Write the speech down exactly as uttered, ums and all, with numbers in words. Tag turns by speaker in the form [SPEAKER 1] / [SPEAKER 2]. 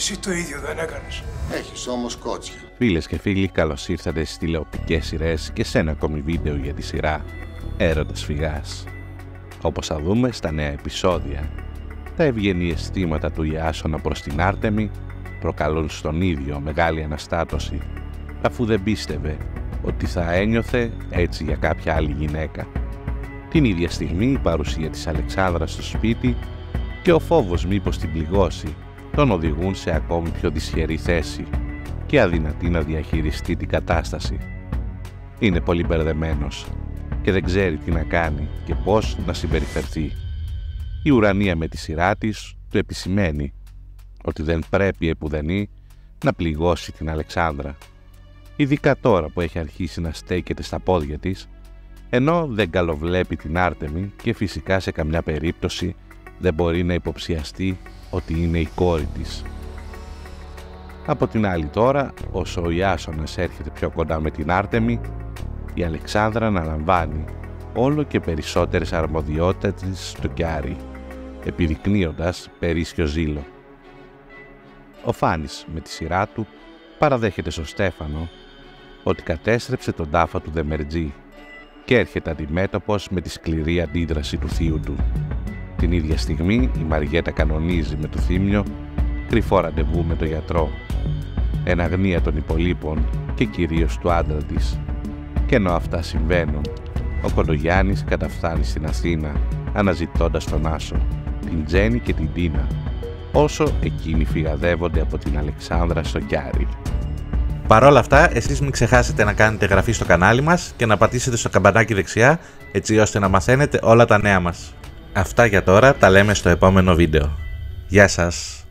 [SPEAKER 1] Εσύ το ίδιο δεν έκανες.
[SPEAKER 2] Έχεις όμως κότσια.
[SPEAKER 3] Φίλες και φίλοι, καλώς ήρθατε στις τηλεοπτικές σειρές και σε ένα ακόμη βίντεο για τη σειρά Έρωτας Φυγάς. Όπως θα δούμε στα νέα επεισόδια, τα ευγενή αισθήματα του Ιάσονα προς την Άρτεμη προκαλούν στον ίδιο μεγάλη αναστάτωση, αφού δεν πίστευε ότι θα ένιωθε έτσι για κάποια άλλη γυναίκα. Την ίδια στιγμή η παρουσία της Αλεξάνδρας στο σπίτι και ο φόβος μήπως την πληγώσει τον οδηγούν σε ακόμη πιο δυσχερή θέση και αδυνατή να διαχειριστεί την κατάσταση. Είναι πολύ μπερδεμένος και δεν ξέρει τι να κάνει και πώς να συμπεριφερθεί. Η Ουρανία με τη σειρά της του επισημαίνει ότι δεν πρέπει επουδενή να πληγώσει την Αλεξάνδρα, ειδικά τώρα που έχει αρχίσει να στέκεται στα πόδια της, ενώ δεν καλοβλέπει την Άρτεμη και φυσικά σε καμιά περίπτωση δεν μπορεί να υποψιαστεί ότι είναι η κόρη της. Από την άλλη τώρα, όσο ο Ιάσονας έρχεται πιο κοντά με την Άρτεμη, η Αλεξάνδρα αναλαμβάνει όλο και περισσότερες αρμοδιότητες στο Κιάρη, επιδεικνύοντας περίσσιο ζήλο. Ο Φάνης με τη σειρά του παραδέχεται στο Στέφανο ότι κατέστρεψε τον τάφα του Δεμερτζή και έρχεται αντιμέτωπος με τη σκληρή αντίδραση του θείου του. Την ίδια στιγμή η Μαριέτα κανονίζει με το Θήμιο κρυφό ραντεβού με τον γιατρό, εν αγνία των υπολείπων και κυρίως του άντρα της. Και ενώ αυτά συμβαίνουν, ο Κοντογιάννης καταφθάνει στην Αθήνα αναζητώντας τον Άσο, την Τζέννη και την Τίνα, όσο εκείνοι φυγαδεύονται από την Αλεξάνδρα στο Κιάρη.
[SPEAKER 4] Παρ' όλα αυτά, εσείς μην ξεχάσετε να κάνετε εγγραφή στο κανάλι μας και να πατήσετε στο καμπανάκι δεξιά, έτσι ώστε να μαθαίνετε όλα τα νέα μας. Αυτά για τώρα, τα λέμε στο επόμενο βίντεο. Γεια σας!